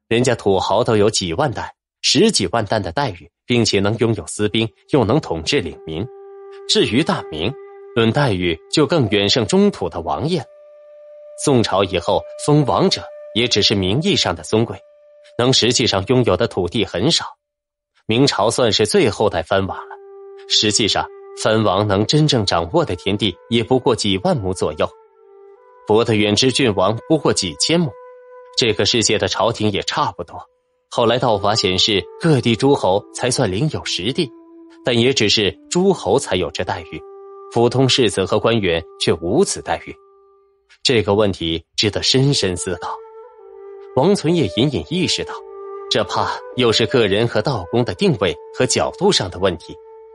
人家土豪都有几万担、十几万担的待遇，并且能拥有私兵，又能统治领民。至于大明，论待遇就更远胜中土的王爷了。宋朝以后封王者也只是名义上的尊贵，能实际上拥有的土地很少。明朝算是最后代藩王了，实际上藩王能真正掌握的田地也不过几万亩左右，博得远之郡王不过几千亩。这个世界的朝廷也差不多。后来道法显示，各地诸侯才算领有实地，但也只是诸侯才有这待遇，普通士子和官员却无此待遇。这个问题值得深深思考。王存业隐隐意识到，这怕又是个人和道公的定位和角度上的问题。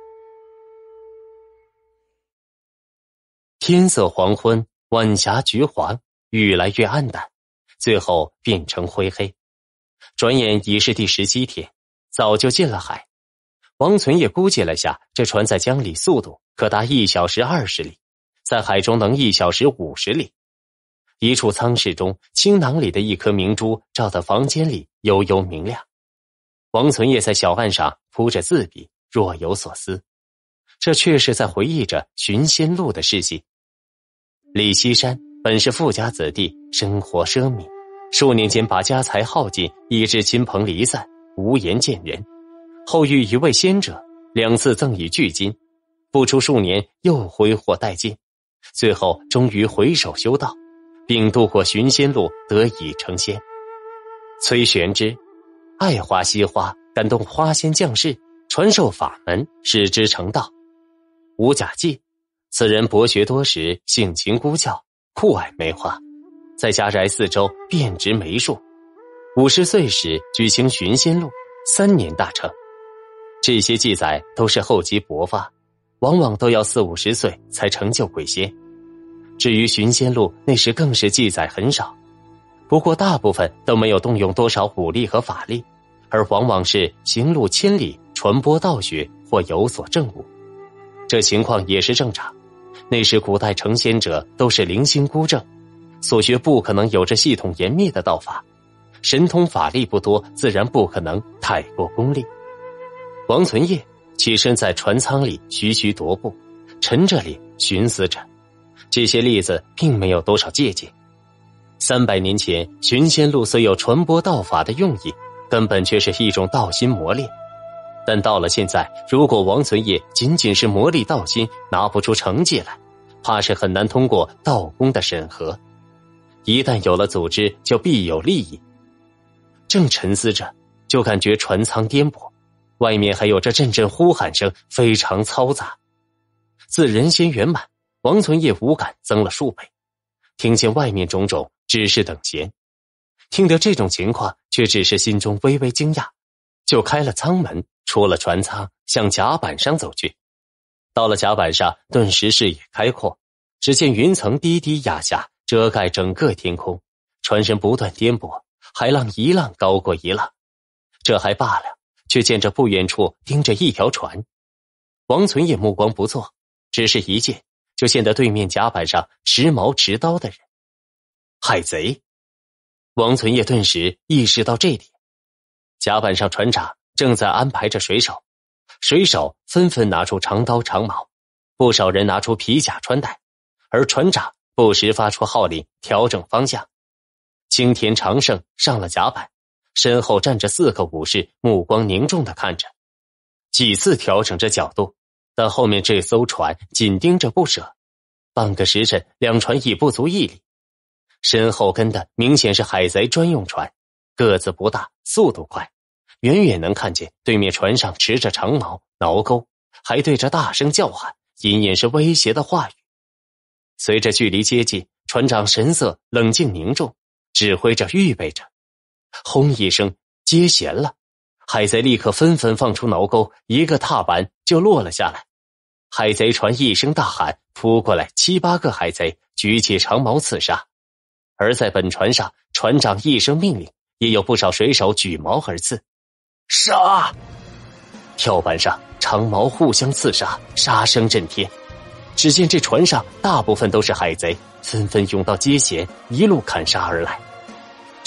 天色黄昏，晚霞橘黄，愈来越暗淡，最后变成灰黑。转眼已是第17天，早就进了海。王存业估计了下，这船在江里速度可达1小时20里，在海中能1小时50里。一处舱室中，青囊里的一颗明珠照得房间里悠悠明亮。王存业在小案上铺着字笔，若有所思。这却是在回忆着寻仙路的事迹。李锡山本是富家子弟，生活奢靡，数年间把家财耗尽，以致亲朋离散，无颜见人。后遇一位仙者，2次赠以巨金，不出数年又挥霍殆尽，最后终于回首修道，并渡过寻仙路，得以成仙。崔玄之爱花惜花，感动花仙降世，传授法门，使之成道。吴甲济此人博学多识，性情孤峭，酷爱梅花，在家宅四周遍植梅树。50岁时举行寻仙路，3年大成。这些记载都是厚积薄发，往往都要40、50岁才成就鬼仙。至于寻仙路，那时更是记载很少，不过大部分都没有动用多少武力和法力，而往往是行路千里，传播道学或有所证悟。这情况也是正常，那时古代成仙者都是零星孤证，所学不可能有着系统严密的道法，神通法力不多，自然不可能太过功利。王存业起身在船舱里徐徐踱步，沉着脸寻思着，这些例子并没有多少借鉴。300年前寻仙路虽有传播道法的用意，根本却是一种道心磨练。但到了现在，如果王存业仅仅是磨砺道心，拿不出成绩来，怕是很难通过道公的审核。一旦有了组织，就必有利益。正沉思着，就感觉船舱颠簸，外面还有着阵阵呼喊声，非常嘈杂。自人仙圆满，王存业五感增了数倍，听见外面种种，只是等闲。听得这种情况，却只是心中微微惊讶，就开了舱门，出了船舱，向甲板上走去。到了甲板上，顿时视野开阔，只见云层低低压下，遮盖整个天空，船身不断颠簸，海浪一浪高过一浪。这还罢了，却见着不远处盯着一条船。王存业目光不错，只是一见就见得对面甲板上持矛持刀的人。海贼！王存业顿时意识到这点。甲板上船长正在安排着水手，水手纷纷拿出长刀长矛，不少人拿出皮甲穿戴，而船长不时发出号令，调整方向。青田长盛上了甲板，身后站着4个武士，目光凝重地看着，几次调整着角度，但后面这艘船紧盯着不舍。半个时辰，两船已不足1里。身后跟的明显是海贼专用船，个子不大，速度快，远远能看见对面船上持着长矛挠钩，还对着大声叫喊，隐隐是威胁的话语。随着距离接近，船长神色冷静凝重，指挥着预备着。轰一声，接弦了，海贼立刻纷纷放出挠钩，一个踏板就落了下来。海贼船一声大喊，扑过来7、8个海贼，举起长矛刺杀。而在本船上，船长一声命令，也有不少水手举矛而刺。杀！跳板上长矛互相刺杀，杀声震天。只见这船上大部分都是海贼，纷纷涌到接弦，一路砍杀而来。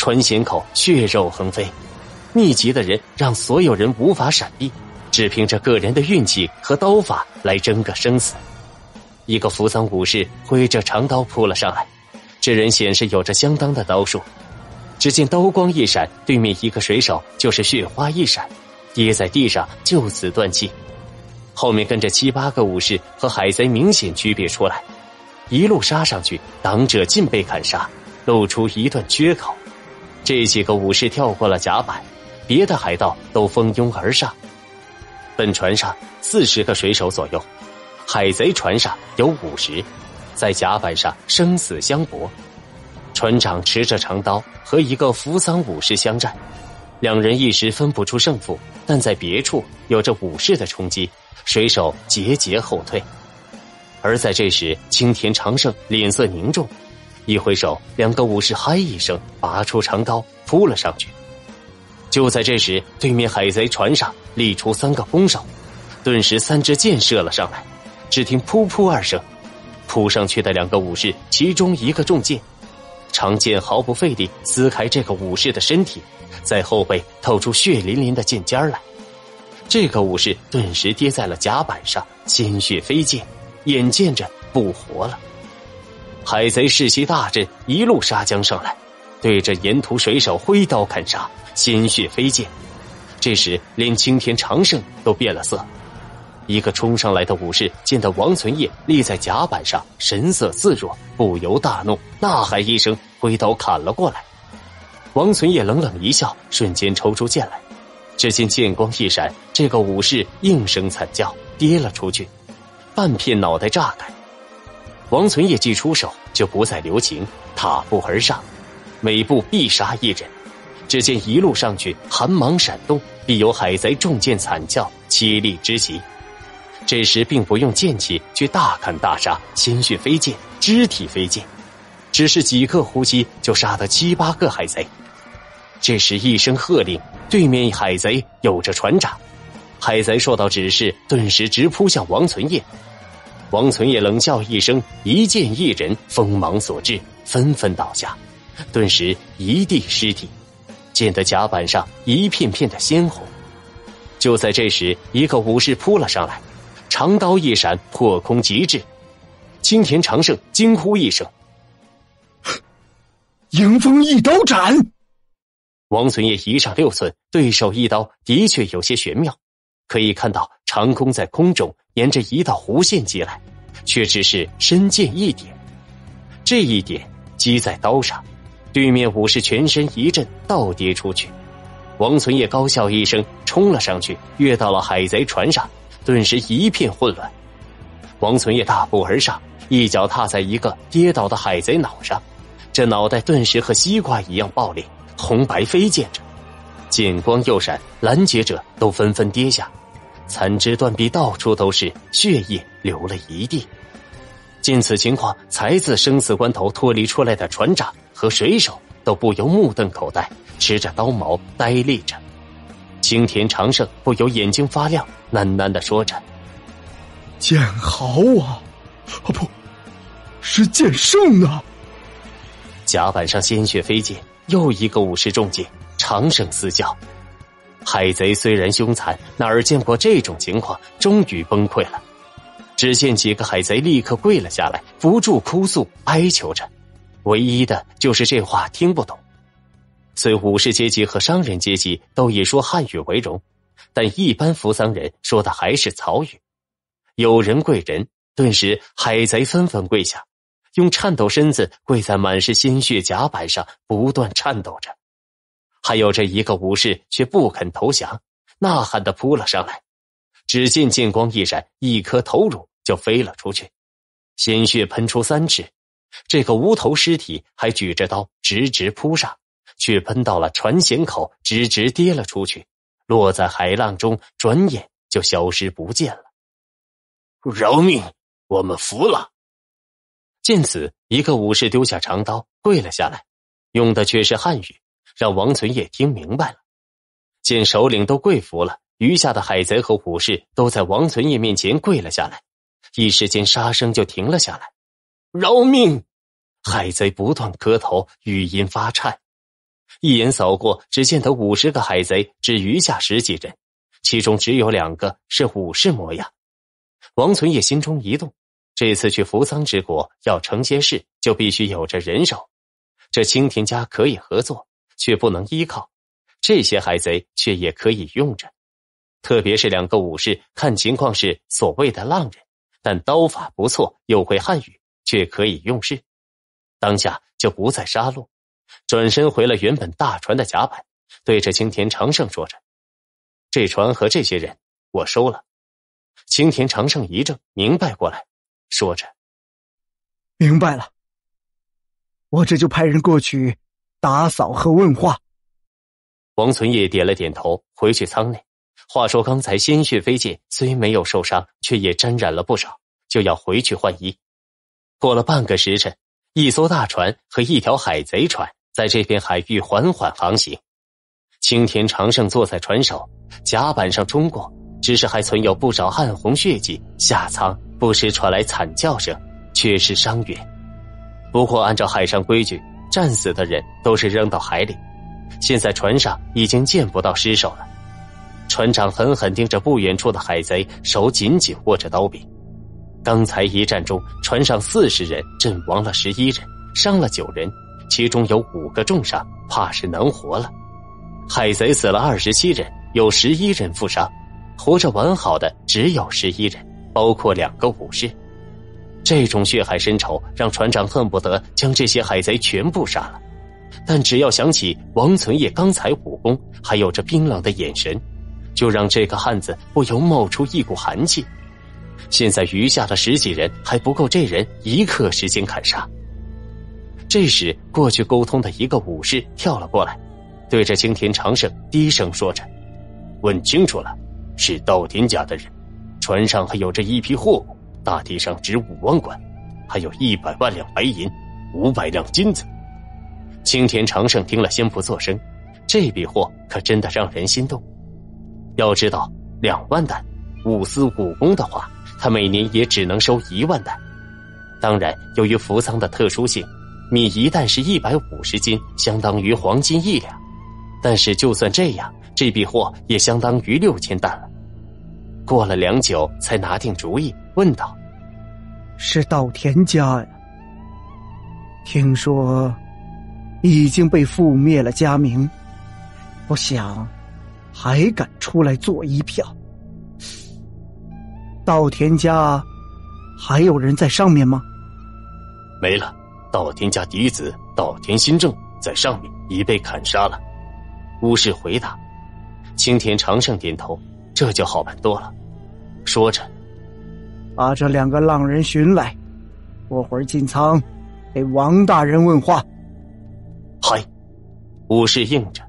穿弦口血肉横飞，密集的人让所有人无法闪避，只凭着个人的运气和刀法来争个生死。一个扶桑武士挥着长刀扑了上来，这人显示有着相当的刀术。只见刀光一闪，对面一个水手就是血花一闪，跌在地上就此断气。后面跟着7、8个武士和海贼明显区别出来，一路杀上去，挡者尽被砍杀，露出一段缺口。这几个武士跳过了甲板，别的海盗都蜂拥而上。本船上40个水手左右，海贼船上有50，在甲板上生死相搏。船长持着长刀和一个扶桑武士相战，两人一时分不出胜负，但在别处有着武士的冲击，水手节节后退。而在这时，青田长盛脸色凝重，一挥手，2个武士嗨一声拔出长刀扑了上去。就在这时，对面海贼船上立出3个弓手，顿时3支箭射了上来，只听噗噗2声，扑上去的2个武士其中一个中箭，长剑毫不费力撕开这个武士的身体，在后背透出血淋淋的剑尖来。这个武士顿时跌在了甲板上，鲜血飞溅，眼见着不活了。海贼士气大振，一路杀将上来，对着沿途水手挥刀砍杀，鲜血飞溅。这时连青田长盛都变了色。一个冲上来的武士见到王存业立在甲板上，神色自若，不由大怒，呐喊一声，挥刀砍了过来。王存业冷冷一笑，瞬间抽出剑来，只见剑光一闪，这个武士应声惨叫，跌了出去，半片脑袋炸开。王存业既出手，就不再留情，踏步而上，每步必杀一人。只见一路上去，寒芒闪动，必有海贼中箭惨叫，凄厉之极。这时并不用剑气去大砍大杀，鲜血飞溅，肢体飞溅，只是几个呼吸就杀得7、8个海贼。这时一声喝令，对面海贼有着船长，海贼受到指示，顿时直扑向王存业。王存业冷笑一声，一剑一人，锋芒所至，纷纷倒下，顿时一地尸体，溅得甲板上一片片的鲜红。就在这时，一个武士扑了上来，长刀一闪，破空极至。青田长盛惊呼一声：“ 迎风一刀斩！” 王存业1丈6寸，对手一刀的确有些玄妙，可以看到长弓在空中沿着一道弧线击来，却只是深剑一点。这一点击在刀上，对面武士全身一震，倒跌出去。王存业高笑一声，冲了上去，跃到了海贼船上，顿时一片混乱。王存业大步而上，一脚踏在一个跌倒的海贼脑上，这脑袋顿时和西瓜一样爆裂，红白飞溅着，剑光又闪，拦截者都纷纷跌下，残肢断臂到处都是，血液流了一地。见此情况，才自生死关头脱离出来的船长和水手都不由目瞪口呆，持着刀矛呆立着。青田长盛不由眼睛发亮，喃喃地说着：“ 剑豪啊，不是剑圣啊！” 甲板上鲜血飞溅，又一个武士中箭，长声嘶叫。海贼虽然凶残，哪儿见过这种情况，终于崩溃了。只见几个海贼立刻跪了下来，不住哭诉哀求着，唯一的就是这话听不懂。虽武士阶级和商人阶级都以说汉语为荣，但一般扶桑人说的还是曹语。有人跪人，顿时海贼纷纷跪下，用颤抖身子跪在满是鲜血甲板上，不断颤抖着。还有这一个武士却不肯投降，呐喊地扑了上来。只见剑光一闪，一颗头颅就飞了出去，鲜血喷出3尺。这个无头尸体还举着刀直直扑上，却喷到了船舷口，直直跌了出去，落在海浪中，转眼就消失不见了。 饶命，我们服了！ 见此，一个武士丢下长刀，跪了下来，用的却是汉语，让王存业听明白了。见首领都跪服了，余下的海贼和武士都在王存业面前跪了下来，一时间杀声就停了下来。饶命！海贼不断磕头，语音发颤。 一眼扫过，只见得50个海贼只余下10几人，其中只有2个是武士模样。王存业心中一动，这次去扶桑之国要成些事，就必须有着人手。这青田家可以合作，却不能依靠，这些海贼却也可以用着。特别是2个武士，看情况是所谓的浪人，但刀法不错，又会汉语，却可以用事。当下就不再杀戮，转身回了原本大船的甲板，对着青田长盛说着：“这船和这些人我收了。”青田长盛一怔，明白过来，说着：“ 明白了，我这就派人过去打扫和问话。” 王存业点了点头，回去舱内。话说刚才鲜血飞溅，虽没有受伤，却也沾染了不少，就要回去换衣。过了半个时辰，一艘大船和一条海贼船在这片海域缓缓航行。青田长盛坐在船首，甲板上冲过，只是还存有不少暗红血迹，下舱不时传来惨叫声，确是伤员。不过按照海上规矩，战死的人都是扔到海里，现在船上已经见不到尸首了。船长狠狠盯着不远处的海贼，手紧紧握着刀柄。刚才一战中，船上40人阵亡了11人，伤了9人，其中有5个重伤，怕是能活了。海贼死了27人，有11人负伤，活着完好的只有11人，包括2个武士。这种血海深仇让船长恨不得将这些海贼全部杀了，但只要想起王存业刚才武功，还有这冰冷的眼神，就让这个汉子不由冒出一股寒气。现在余下的10几人还不够这人1刻时间砍杀。这时过去沟通的一个武士跳了过来，对着青田长盛低声说着：“问清楚了，是稻田家的人，船上还有这一批货物，大体上值5万贯，还有100万两白银，500两金子。”青田长盛听了先不作声，这笔货可真的让人心动。要知道2万担5丝5工的话，他每年也只能收1万担。当然由于扶桑的特殊性，米一担是150斤，相当于黄金1两，但是就算这样，这笔货也相当于6000担了。过了良久才拿定主意，问道：“ 是稻田家呀？听说已经被覆灭了家名，不想还敢出来做一票。稻田家还有人在上面吗？”“ 没了，稻田家嫡子稻田新政在上面已被砍杀了。” 武士回答。青田长盛点头，这就好办多了，说着：“ 把这2个浪人寻来，我会儿进仓给王大人问话。”“ 嗨！” 武士应着。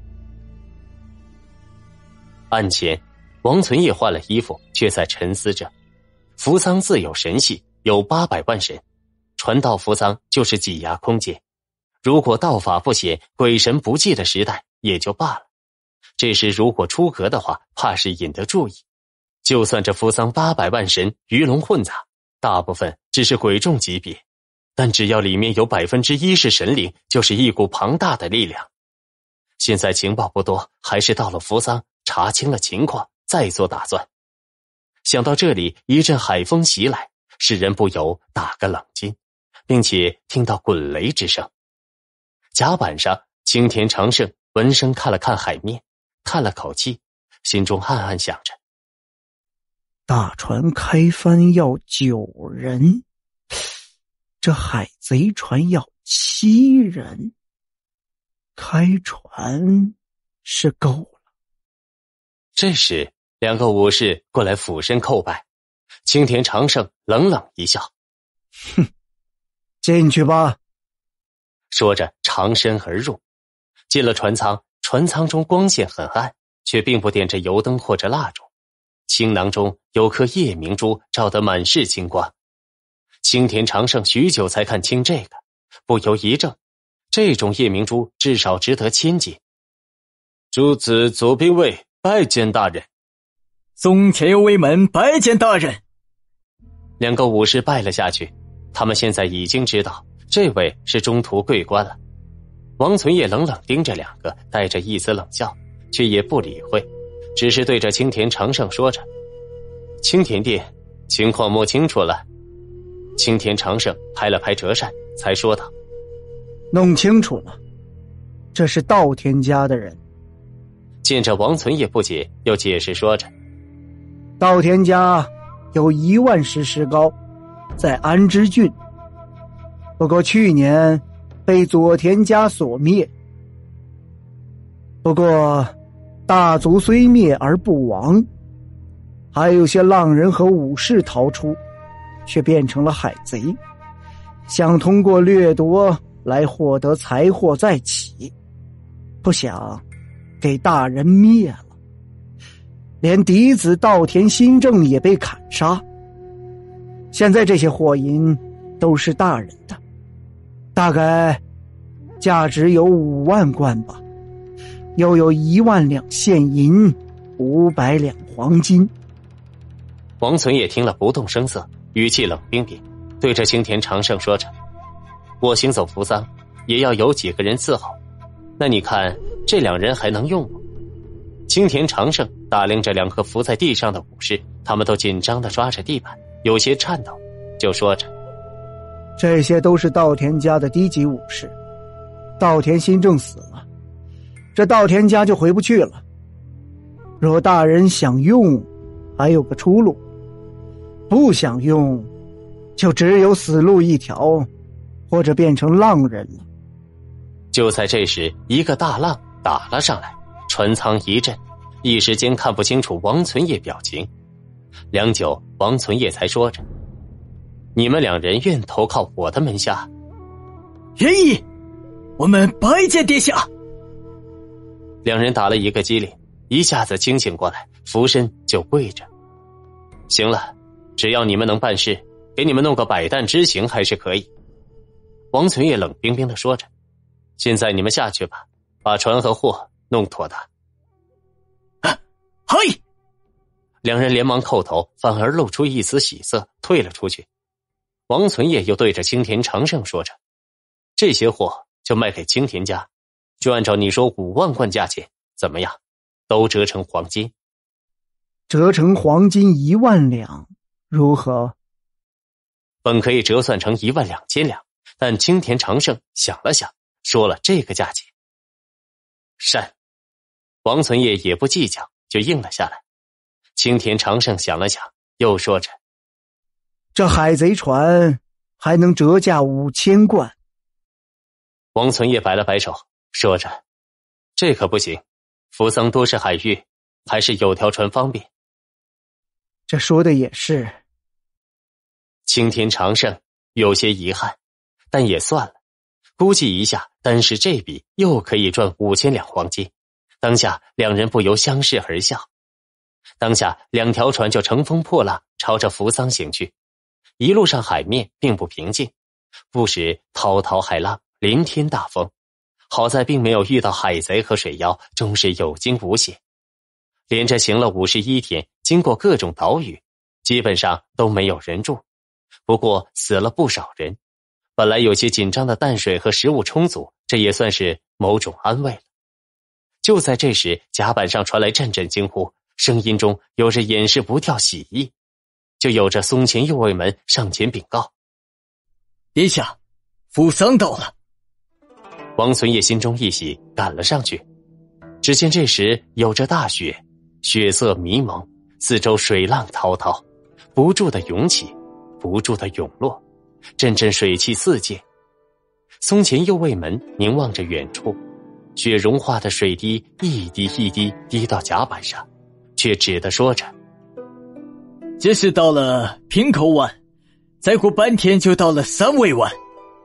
案前，王存业换了衣服，却在沉思着。扶桑自有神系，有800万神，传到扶桑就是挤压空间。如果道法不显，鬼神不济的时代也就罢了，这时如果出格的话，怕是引得注意。就算这扶桑800万神鱼龙混杂，大部分只是鬼众级别，但只要里面有1%是神灵，就是一股庞大的力量。现在情报不多，还是到了扶桑查清了情况再做打算。想到这里，一阵海风袭来，使人不由打个冷噤，并且听到滚雷之声。甲板上，青田长盛闻声看了看海面，叹了口气，心中暗暗想着： 大船开帆要9人，这海贼船要7人，开船是够了。 这时2个武士过来俯身叩拜，青田长盛冷冷一笑：“ 哼，进去吧。” 说着长身而入。进了船舱，船舱中光线很暗，却并不点着油灯或者蜡烛，青囊中有颗夜明珠照得满是金光。青田长盛许久才看清这个，不由一怔，这种夜明珠至少值得1000斤。 诸子左兵卫拜见大人。 宗前右卫门拜见大人。 2个武士拜了下去，他们现在已经知道这位是中途贵官了。 王存业冷冷盯着两个，带着一丝冷笑，却也不理会，只是对着青田长盛说着：“青田弟，情况摸清楚了。”青田长盛拍了拍折扇，才说道：“ 弄清楚了，这是稻田家的人。” 见着王存业不解，又解释说着：“ 稻田家有1万石石膏，在安之郡，不过去年被佐田家所灭。不过大族虽灭而不亡，还有些浪人和武士逃出，却变成了海贼，想通过掠夺来获得财货再起，不想给大人灭了，连嫡子稻田新政也被砍杀。现在这些货银都是大人的，大概价值有5万贯吧，又有1万两现银，500两黄金。” 王存业听了不动声色，语气冷冰冰，对着青田长盛说着：“我行走扶桑，也要有几个人伺候，那你看这2人还能用吗？”青田长盛打量着2个伏在地上的武士，他们都紧张地抓着地板，有些颤抖，就说着：“ 这些都是稻田家的低级武士，稻田新政死了，这稻田家就回不去了。若大人想用，还有个出路；不想用，就只有死路一条，或者变成浪人了。” 就在这时，一个大浪打了上来，船舱一震，一时间看不清楚王存业表情。良久，王存业才说着：“你们2人愿投靠我的门下？”“ 愿意，我们拜见殿下。 ”2人打了一个激灵，一下子清醒过来，俯身就跪着。“行了，只要你们能办事，给你们弄个百弹之行还是可以。”王存业冷冰冰地说着：“现在你们下去吧，把船和货弄妥当。”“ 嗨 ！”2人连忙叩头，反而露出一丝喜色，退了出去。王存业又对着青田长盛说着：“这些货就卖给青田家，就按照你说5万贯价钱，怎么样？都折成黄金。”“ 折成黄金1万两，如何？”“ 本可以折算成1万2千两，但青田长盛想了想，说了这个价钱。”“善。”王存业也不计较，就应了下来。青田长盛想了想，又说着：“ 这海贼船还能折价5000贯。” 王存业摆了摆手，说着：“这可不行，扶桑多是海域，还是有条船方便。”“ 这说的也是。” 青田长盛有些遗憾，但也算了，估计一下，单是这笔又可以赚5000两黄金。当下2人不由相视而笑。当下2条船就乘风破浪朝着扶桑行去，一路上海面并不平静，不时滔滔海浪，连天大风。好在并没有遇到海贼和水妖，终是有惊无险。连着行了51天，经过各种岛屿，基本上都没有人住，不过死了不少人。本来有些紧张的淡水和食物充足，这也算是某种安慰了。就在这时，甲板上传来阵阵惊呼，声音中有着掩饰不掉喜意，就有着松前右卫门上前禀告：“ 殿下，扶桑到了。” 王存业心中一喜，赶了上去。只见这时有着大雪，血色迷蒙，四周水浪滔滔，不住的涌起，不住的涌落，阵阵水汽四溅。松前右卫门凝望着远处，雪融化的水滴一滴一滴滴到甲板上，却只得说着：“ 这是到了平口湾，再过半天就到了三尾湾。”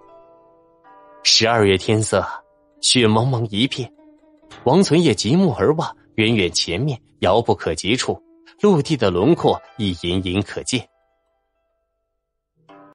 12月天色，雪蒙蒙一片。王存业极目而望，远远前面遥不可及处，陆地的轮廓已隐隐可见。